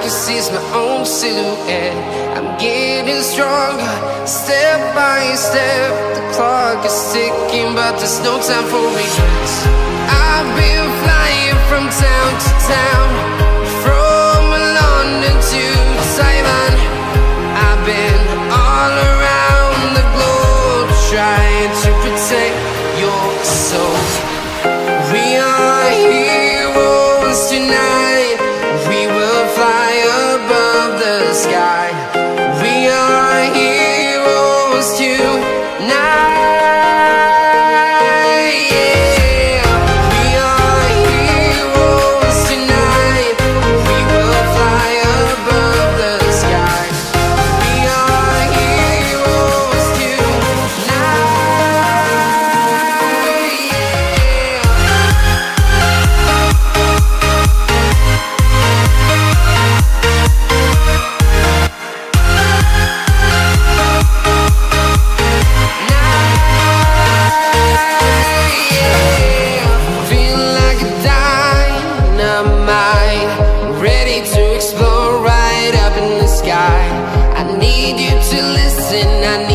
can see is my own silhouette. I'm getting stronger, step by step. The clock is ticking, but there's no time for regrets. I've been flying from town to town, from London to Taiwan. I've been all around the globe, trying to protect your soul. We are heroes tonight. We will fly above the sky. We are heroes tonight. Yeah. We are heroes tonight. We will fly above the sky. We are heroes tonight. Feeling like a dynamite, ready to explode right up in the sky. I need you to listen.